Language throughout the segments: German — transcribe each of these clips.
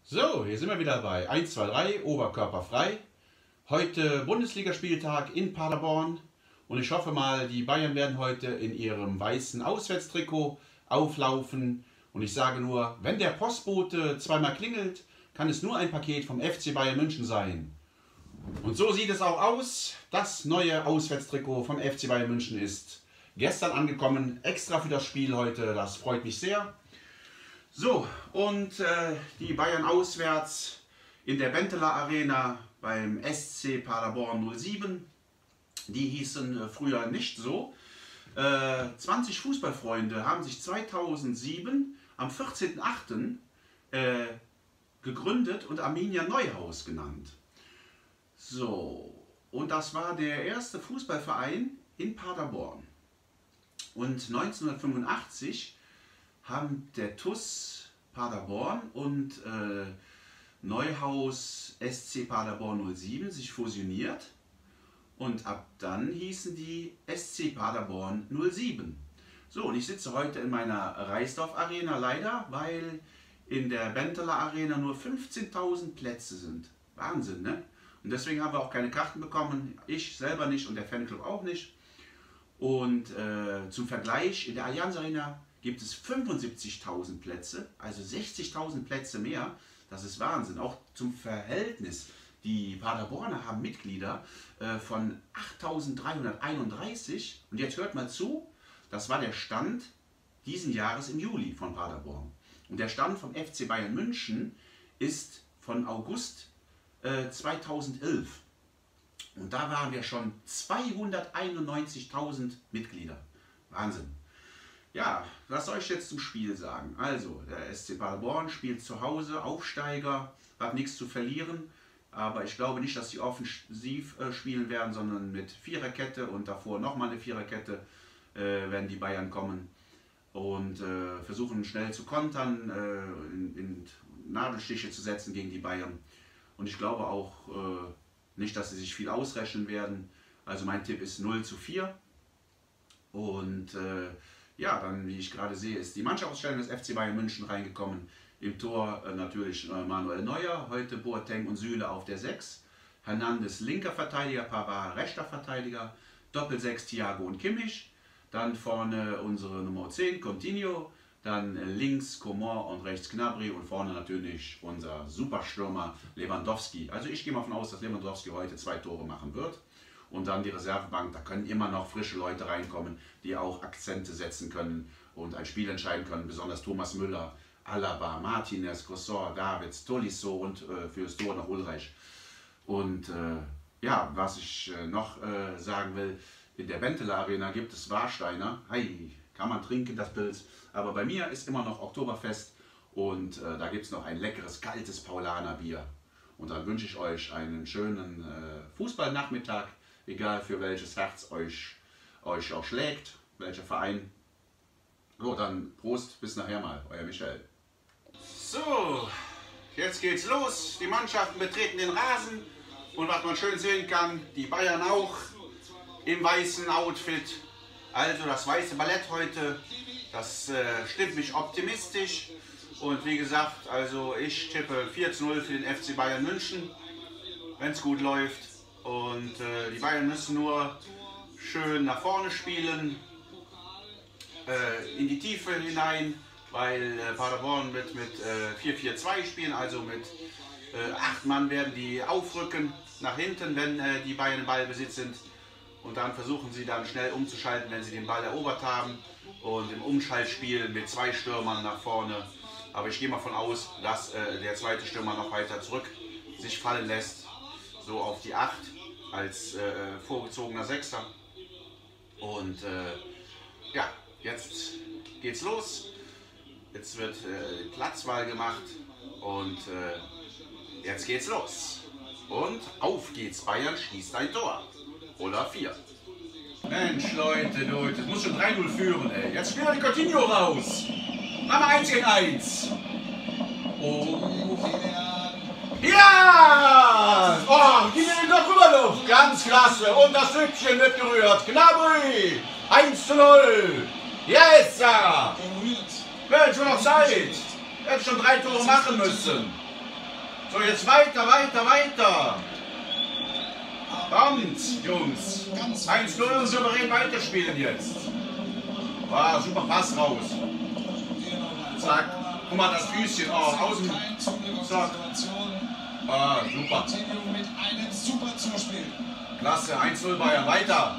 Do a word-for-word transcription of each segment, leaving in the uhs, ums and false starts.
So, hier sind wir wieder bei eins, zwei, drei, oberkörperfrei. Heute Bundesligaspieltag in Paderborn und ich hoffe mal, die Bayern werden heute in ihrem weißen Auswärtstrikot auflaufen. Und ich sage nur, wenn der Postbote zweimal klingelt, kann es nur ein Paket vom F C Bayern München sein. Und so sieht es auch aus. Das neue Auswärtstrikot vom F C Bayern München ist gestern angekommen, extra für das Spiel heute. Das freut mich sehr. So, und äh, die Bayern auswärts in der Benteler Arena beim S C Paderborn null sieben. Die hießen äh, früher nicht so. Äh, zwanzig Fußballfreunde haben sich zweitausendsieben am vierzehnten achten äh, gegründet und Arminia Neuhaus genannt. So, und das war der erste Fußballverein in Paderborn. Und neunzehnhundertfünfundachtzig haben der T U S Paderborn und äh, Neuhaus S C Paderborn null sieben sich fusioniert und ab dann hießen die S C Paderborn null sieben. So, und ich sitze heute in meiner Reisdorf Arena leider, weil in der Benteler Arena nur fünfzehntausend Plätze sind. Wahnsinn, ne? Und deswegen haben wir auch keine Karten bekommen, ich selber nicht und der Fanclub auch nicht. Und äh, zum Vergleich, in der Allianz Arena gibt es fünfundsiebzigtausend Plätze, also sechzigtausend Plätze mehr. Das ist Wahnsinn. Auch zum Verhältnis, die Paderborner haben Mitglieder äh, von achttausenddreihunderteinunddreißig. Und jetzt hört mal zu, das war der Stand diesen Jahres im Juli von Paderborn. Und der Stand vom F C Bayern München ist von August äh, zweitausendelf. Und da waren wir schon zweihunderteinundneunzigtausend Mitglieder. Wahnsinn. Ja, was soll ich jetzt zum Spiel sagen? Also, der S C Paderborn spielt zu Hause, Aufsteiger, hat nichts zu verlieren. Aber ich glaube nicht, dass sie offensiv äh, spielen werden, sondern mit Viererkette und davor nochmal eine Viererkette äh, werden die Bayern kommen. Und äh, versuchen schnell zu kontern, äh, in, in Nadelstiche zu setzen gegen die Bayern. Und ich glaube auch äh, nicht, dass sie sich viel ausrechnen werden. Also mein Tipp ist null zu vier. Und äh, ja, dann, wie ich gerade sehe, ist die Mannschaftsausstellung des F C Bayern München reingekommen. Im Tor äh, natürlich äh, Manuel Neuer, heute Boateng und Süle auf der sechs. Hernandez linker Verteidiger, Pavard rechter Verteidiger. Doppelsechs Thiago und Kimmich. Dann vorne unsere Nummer zehn, Coutinho. Dann äh, links Coman und rechts Gnabry und vorne natürlich unser Superstürmer Lewandowski. Also ich gehe mal davon aus, dass Lewandowski heute zwei Tore machen wird. Und dann die Reservebank, da können immer noch frische Leute reinkommen, die auch Akzente setzen können und ein Spiel entscheiden können. Besonders Thomas Müller, Alaba, Martinez, Grossor, Davids, Tolisso und äh, für das Tor noch Ulreich. Und äh, ja, was ich äh, noch äh, sagen will, in der Benteler Arena gibt es Warsteiner. Hey, kann man trinken, das Pilz. Aber bei mir ist immer noch Oktoberfest und äh, da gibt es noch ein leckeres, kaltes Paulaner-Bier. Und dann wünsche ich euch einen schönen äh, Fußballnachmittag. Egal für welches Herz euch, euch auch schlägt, welcher Verein. So, dann Prost, bis nachher mal, euer Michael. So, jetzt geht's los. Die Mannschaften betreten den Rasen. Und was man schön sehen kann, die Bayern auch im weißen Outfit. Also das weiße Ballett heute, das äh, stimmt mich optimistisch. Und wie gesagt, also ich tippe vier zu null für den F C Bayern München, wenn es gut läuft. Und äh, die Bayern müssen nur schön nach vorne spielen, äh, in die Tiefe hinein, weil äh, Paderborn wird mit äh, vier vier zwei spielen, also mit äh, acht Mann werden die aufrücken nach hinten, wenn äh, die Bayern im Ballbesitz sind. Und dann versuchen sie dann schnell umzuschalten, wenn sie den Ball erobert haben. Und im Umschaltspiel mit zwei Stürmern nach vorne. Aber ich gehe mal davon aus, dass äh, der zweite Stürmer noch weiter zurück sich fallen lässt, so auf die acht. Als äh, vorgezogener Sechser. Und äh, ja, jetzt geht's los. Jetzt wird äh, Platzwahl gemacht und äh, jetzt geht's los. Und auf geht's, Bayern schießt ein Tor. Oder vier. Mensch, Leute, Leute, das muss schon drei null führen, ey. Jetzt spielen wir die Coutinho raus. Machen wir eins gegen eins. Oh. Ja! Oh, die nehmen doch Rüberluft. Ganz klasse. Und das Hütchen wird gerührt. Gnabry. eins zu null. Jetzt! Yes, Mensch, schon noch Zeit. Hätte schon drei Tore machen müssen. So, jetzt weiter, weiter, weiter. Kommt, Jungs. eins null und souverän weiterspielen jetzt. Wow, super Pass raus. Zack. Guck mal, das Füßchen. Oh, außen. Zack. Ah, super. Klasse, eins null Bayern. Weiter.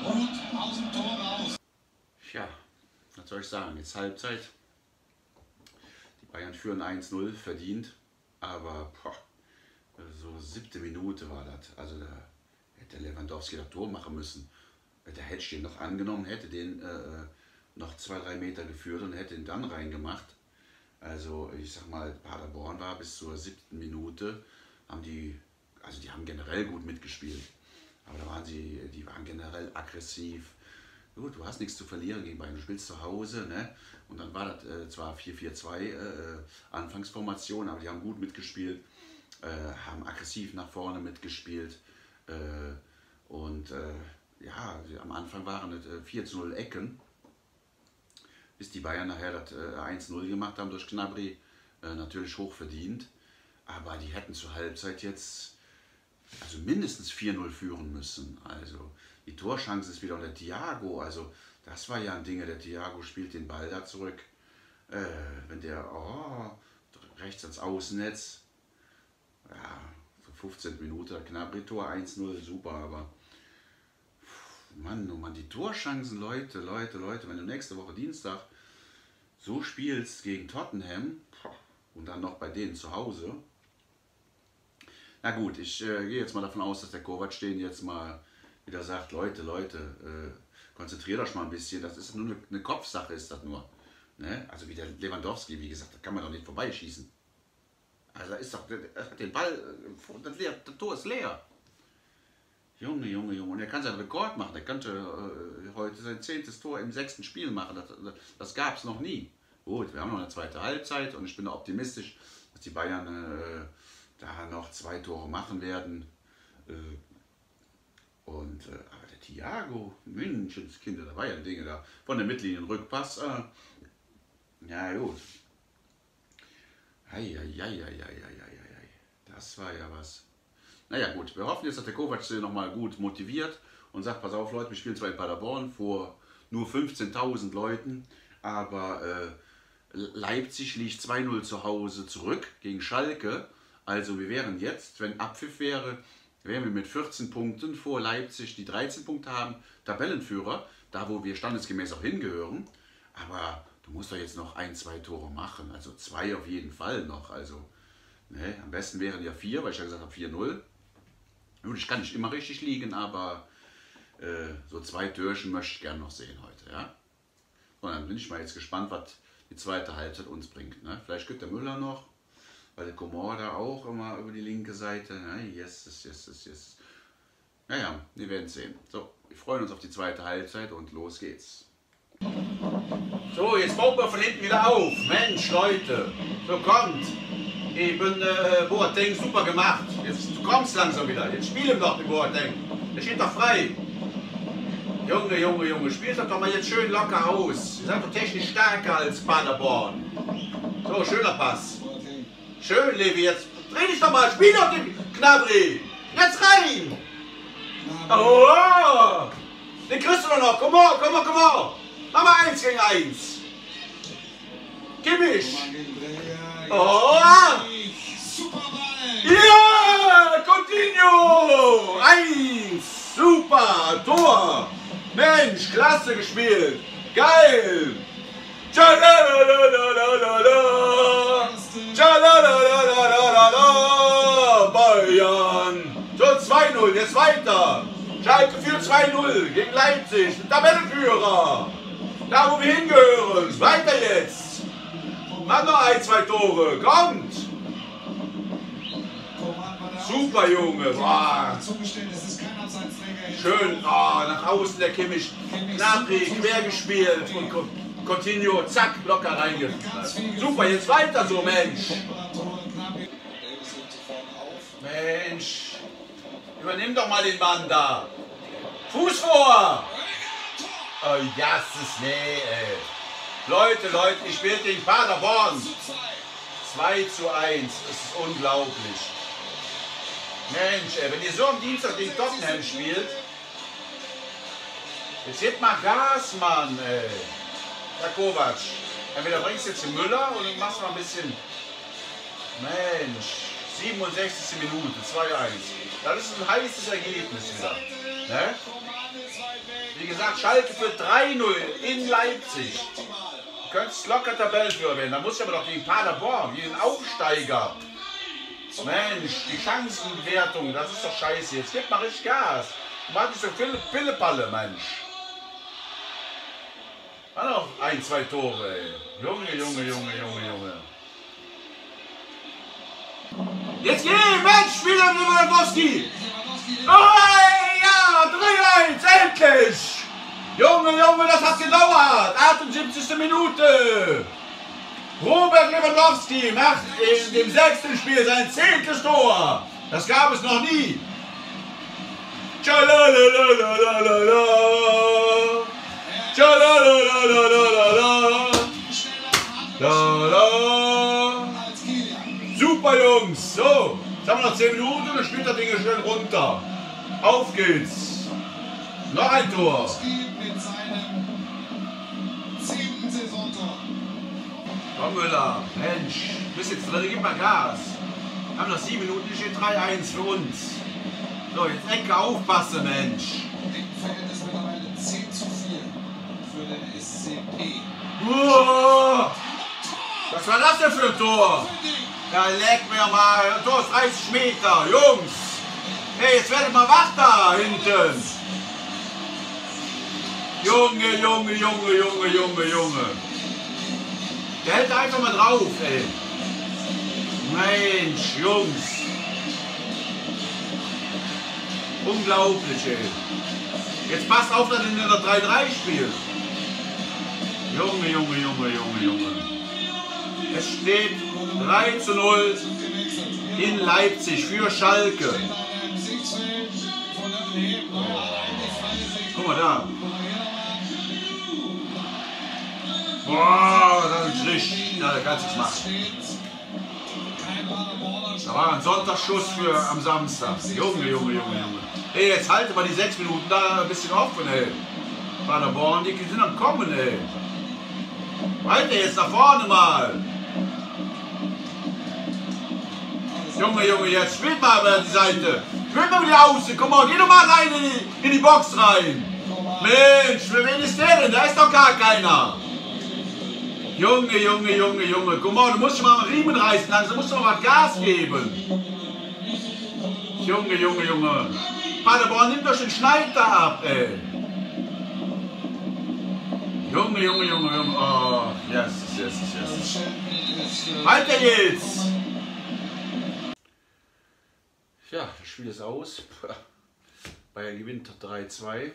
Ja, was soll ich sagen? Jetzt Halbzeit. Die Bayern führen eins null, verdient. Aber boah, so siebte Minute war das. Also da hätte Lewandowski das Tor machen müssen. Der hätte den noch angenommen, hätte den äh, noch zwei, drei Meter geführt und hätte ihn dann reingemacht. Also ich sag mal, Paderborn war bis zur siebten Minute, haben die, also die haben generell gut mitgespielt. Aber da waren sie, die waren generell aggressiv. Gut, du hast nichts zu verlieren gegen Bayern, du spielst zu Hause, ne? Und dann war das äh, zwar vier vier zwei äh, Anfangsformation, aber die haben gut mitgespielt, äh, haben aggressiv nach vorne mitgespielt. Äh, und äh, ja, am Anfang waren es äh, vier zu null Ecken, bis die Bayern nachher das äh, eins null gemacht haben durch Gnabry, äh, natürlich hoch verdient. Aber die hätten zur Halbzeit jetzt also mindestens vier null führen müssen. Also die Torchance ist wieder unter Thiago. Also das war ja ein Ding, der Thiago spielt den Ball da zurück. Äh, wenn der oh, rechts ans Außennetz, ja, so fünfzehnte Minute, Gnabry-Tor eins null, super, aber Mann, oh Mann, die Torchancen, Leute, Leute, Leute, wenn du nächste Woche Dienstag so spielst gegen Tottenham und dann noch bei denen zu Hause. Na gut, ich äh, gehe jetzt mal davon aus, dass der Kovac den jetzt mal wieder sagt, Leute, Leute, äh, konzentriert euch mal ein bisschen, das ist nur eine, eine Kopfsache, ist das nur. Ne? Also wie der Lewandowski, wie gesagt, da kann man doch nicht vorbeischießen. Also da ist doch, der hat den Ball, das, leer, das Tor ist leer. Junge, Junge, Junge, und er kann seinen Rekord machen, er könnte äh, heute sein zehntes Tor im sechsten Spiel machen, das, das gab es noch nie. Gut, wir haben noch eine zweite Halbzeit und ich bin optimistisch, dass die Bayern äh, da noch zwei Tore machen werden. Äh, und, äh, aber der Thiago, Menschenskinder, da war ja Dinge da, von der Mittellinie Rückpass, äh, ja gut. Eieieiei, das war ja was. Naja gut, wir hoffen jetzt, dass der Kovac sich nochmal gut motiviert und sagt, pass auf Leute, wir spielen zwar in Paderborn vor nur fünfzehntausend Leuten, aber äh, Leipzig liegt zwei null zu Hause zurück gegen Schalke. Also wir wären jetzt, wenn Abpfiff wäre, wären wir mit vierzehn Punkten vor Leipzig, die dreizehn Punkte haben, Tabellenführer, da wo wir standesgemäß auch hingehören. Aber du musst doch jetzt noch ein, zwei Tore machen, also zwei auf jeden Fall noch. Also ne, am besten wären ja vier, weil ich ja gesagt habe vier null. Gut, ich kann nicht immer richtig liegen, aber äh, so zwei Türchen möchte ich gerne noch sehen heute. Ja? Und dann bin ich mal jetzt gespannt, was die zweite Halbzeit uns bringt. Ne? Vielleicht gibt der Müller noch, weil der Komor da auch immer über die linke Seite. Ne? Yes, yes, yes, yes, yes. Naja, wir werden sehen. So, wir freuen uns auf die zweite Halbzeit und los geht's. So, jetzt baut man von hinten wieder auf. Mensch, Leute, so kommt. Eben äh, Boateng super gemacht. Jetzt du kommst langsam wieder. Jetzt spiel ihm doch den Boateng. Der steht doch frei. Junge, Junge, Junge, spielt doch mal jetzt schön locker aus. Ihr seid doch technisch stärker als Paderborn. So, schöner Pass. Schön, Levi, jetzt dreh dich doch mal. Spiel doch den Gnabry. Jetzt rein. Oh, den kriegst du doch noch. Komm on, komm on, komm on. Mach mal eins gegen eins. Gib mich. Oh! Ja! Coutinho! Eins! Super! Tor! Mensch, klasse gespielt! Geil! Bayern! So, zwei null, jetzt weiter! Schalke führt zwei null gegen Leipzig, Tabellenführer! Da, wo wir hingehören! Weiter jetzt! Mach noch ein, zwei Tore, kommt! Super, Junge! Boah. Schön, oh, nach außen der Kimmich, Gnabry, quer gespielt und Coutinho, zack, locker reingeknallt. Super, jetzt weiter so, Mensch! Mensch! Übernimm doch mal den Mann da! Fuß vor! Oh, jasses, nee, ey! Leute, Leute, ich spiele gegen Paderborn. zwei zu eins, das ist unglaublich. Mensch, ey, wenn ihr so am Dienstag gegen Tottenham spielt, jetzt gebt mal Gas, Mann, ey. Herr Kovac, entweder bringst du jetzt den Müller und dann machst du mal ein bisschen. Mensch, siebenundsechzigste Minute, zwei eins. Das ist ein heißes Ergebnis wieder. Ne? Wie gesagt, Schalke für drei null in Leipzig. Du könntest locker Tabellenführer werden. Da musst du aber doch gegen Paderborn, gegen den Aufsteiger. Mensch, die Chancenwertung, das ist doch scheiße. Jetzt gib mal richtig Gas. Mach nicht so viele Pillepalle, Mensch. War noch ein, zwei Tore, ey. Junge, Junge, Junge, Junge, Junge. Jetzt geh, Mensch, wieder Lewandowski. Oh, ja, drei eins, endlich. Junge, Junge, das hat gedauert. achtundsiebzigste Minute. Robert Lewandowski macht in dem sechsten Spiel sein zehntes Tor. Das gab es noch nie. Tschalalalalalalala. Tschalalalalalalala. Lala. Super, Jungs. So, jetzt haben wir noch zehn Minuten und dann spielt das Ding schön runter. Auf geht's. Noch ein Tor. Komm, Müller. Mensch, du bist jetzt drin, gib mal Gas. Wir haben noch sieben Minuten, hier steht drei eins für uns. So, jetzt Ecke aufpassen, Mensch. Verhältnis mittlerweile zehn zu vier für den S C P. Oh, was war das denn für ein Tor? Ja, leck mir mal. Ein Tor ist dreißig Meter, Jungs. Hey, jetzt werdet mal wach da hinten. Junge, Junge, Junge, Junge, Junge, Junge. Der hält einfach mal drauf, ey. Mensch, Jungs. Unglaublich, ey. Jetzt passt auf, dass ihr in der drei drei spielt. Junge, Junge, Junge, Junge, Junge. Es steht drei zu null in Leipzig für Schalke. Guck mal da. Boah, das ist ein Strich. Ja, da kannst du nichts machen. Da war ein Sonntagsschuss für am Samstag. Junge, Junge, Junge, Junge. Ey, jetzt halte mal die sechs Minuten da ein bisschen offen, ey. Paderborn, die sind am Kommen, ey. Weiter jetzt nach vorne mal. Junge, Junge, jetzt spielt mal über die Seite. Spielt mal über die Außen. Komm mal, geh doch mal alleine in die, in die Box rein. Mensch, für wen ist der denn? Da ist doch gar keiner. Junge, Junge, Junge, Junge. Guck mal, du musst schon mal einen Riemen reißen, langsam musst du mal was Gas geben. Junge, Junge, Junge. Paderborn, nimmt euch den Schneid da ab, ey. Junge, Junge, Junge, Junge. Oh, yes, yes, yes. Weiter geht's. Ja, das Spiel ist aus. Bayern gewinnt drei zwei.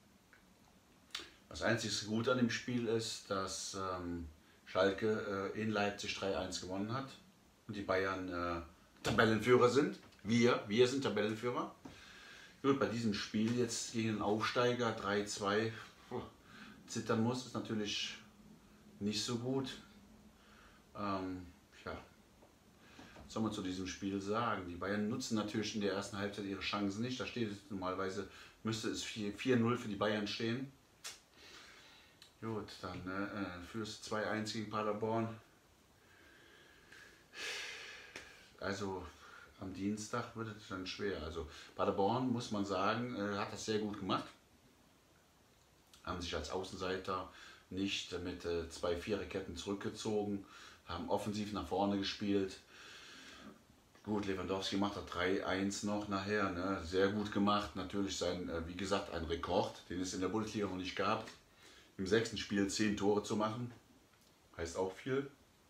Das einzige Gute an dem Spiel ist, dass ähm, Schalke äh, in Leipzig drei eins gewonnen hat und die Bayern äh, Tabellenführer sind. Wir, wir sind Tabellenführer. Gut, bei diesem Spiel jetzt gegen den Aufsteiger drei zwei zittern muss, ist natürlich nicht so gut. Ähm, ja, was soll man zu diesem Spiel sagen? Die Bayern nutzen natürlich in der ersten Halbzeit ihre Chancen nicht. Da steht es normalerweise, müsste es vier null für die Bayern stehen. Gut, dann äh, führst zwei eins gegen Paderborn. Also am Dienstag wird es dann schwer. Also Paderborn, muss man sagen, äh, hat das sehr gut gemacht. Haben sich als Außenseiter nicht mit äh, zwei Viererketten zurückgezogen, haben offensiv nach vorne gespielt. Gut, Lewandowski macht da drei eins noch nachher, ne? Sehr gut gemacht. Natürlich sein, äh, wie gesagt, ein Rekord, den es in der Bundesliga noch nicht gab. Im sechsten Spiel zehn Tore zu machen, heißt auch viel.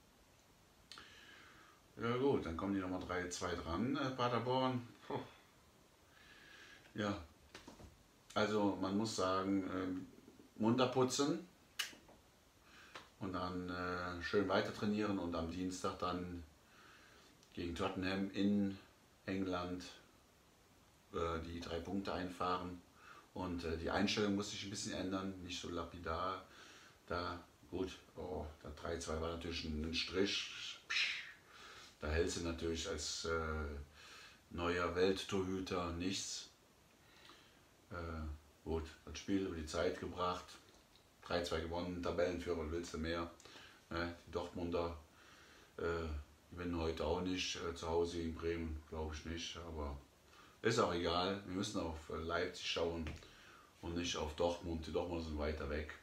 Ja gut, dann kommen die nochmal drei zwei dran, äh, Paderborn. Puh. Ja, also man muss sagen, äh, munter putzen und dann äh, schön weiter trainieren und am Dienstag dann gegen Tottenham in England äh, die drei Punkte einfahren. Und äh, die Einstellung muss sich ein bisschen ändern, nicht so lapidar. Da, gut, oh, der drei zwei war natürlich ein Strich. Da hältst du natürlich als äh, neuer Welttorhüter, nichts. Äh, gut, das Spiel über die Zeit gebracht. drei zwei gewonnen, Tabellenführer, willst du mehr. Ne? Die Dortmunder äh, gewinnen heute auch nicht, äh, zu Hause in Bremen, glaube ich nicht. Aber ist auch egal, wir müssen auf Leipzig schauen und nicht auf Dortmund. Die Dortmunder sind weiter weg.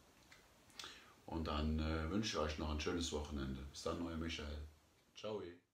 Und dann äh, wünsche ich euch noch ein schönes Wochenende. Bis dann, euer Michael. Ciao.